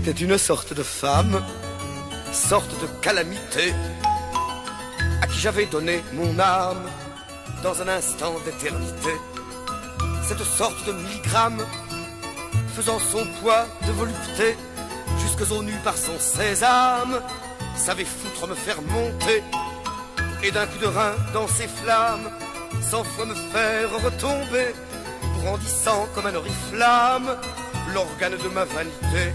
C'était une sorte de femme, sorte de calamité, à qui j'avais donné mon âme dans un instant d'éternité. Cette sorte de milligramme, faisant son poids de volupté, jusqu'aux os nus par son sésame, savait foutre me faire monter, et d'un coup de rein dans ses flammes, 100 fois me faire retomber, brandissant comme un oriflamme l'organe de ma vanité.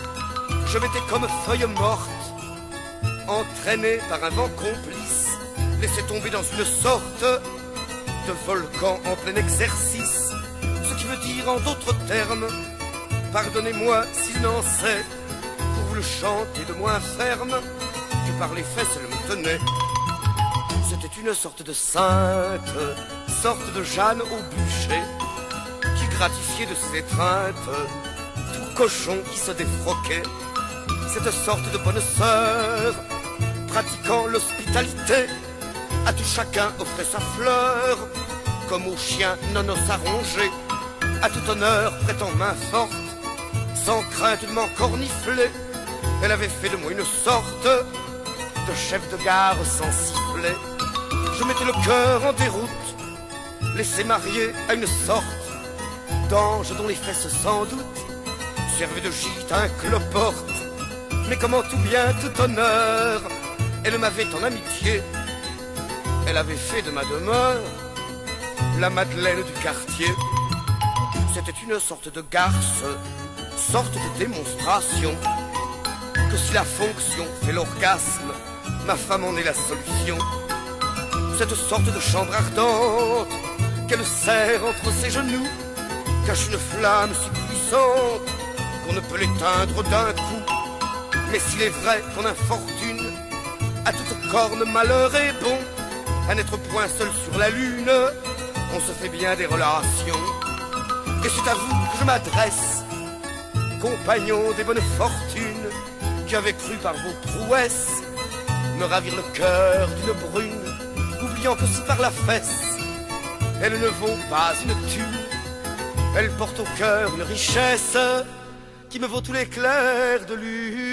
Je m'étais comme feuille morte, entraîné par un vent complice, laissé tomber dans une sorte de volcan en plein exercice. Ce qui veut dire en d'autres termes, pardonnez-moi s'il n'en sait, pour vous le chanter de moins ferme que par les fesses elle me tenait. C'était une sorte de sainte, sorte de Jeanne au bûcher, qui gratifiait de ses étreintes tout cochon qui se défroquait. Cette sorte de bonne sœur, pratiquant l'hospitalité, à tout chacun offrait sa fleur, comme au chien non os à ronger, à tout honneur prêtant main forte, sans crainte de m'encornifler. Elle avait fait de moi une sorte de chef de gare sans sifflet. Je mettais le cœur en déroute, laissé marier à une sorte d'ange dont les fesses sans doute servaient de gîte à un cloporte. Mais comment tout bien, tout honneur, elle m'avait en amitié. Elle avait fait de ma demeure la Madeleine du quartier. C'était une sorte de garce, sorte de démonstration, que si la fonction fait l'orgasme, ma femme en est la solution. Cette sorte de chambre ardente qu'elle serre entre ses genoux cache une flamme si puissante qu'on ne peut l'éteindre d'un coup. Mais s'il est vrai qu'en infortune, à toute corne malheur est bon, à n'être point seul sur la lune, on se fait bien des relations. Et c'est à vous que je m'adresse, compagnons des bonnes fortunes, qui avez cru par vos prouesses me ravir le cœur d'une brune, oubliant que si par la fesse elle ne vaut pas une thune, elle porte au cœur une richesse qui me vaut tous les clairs de lune.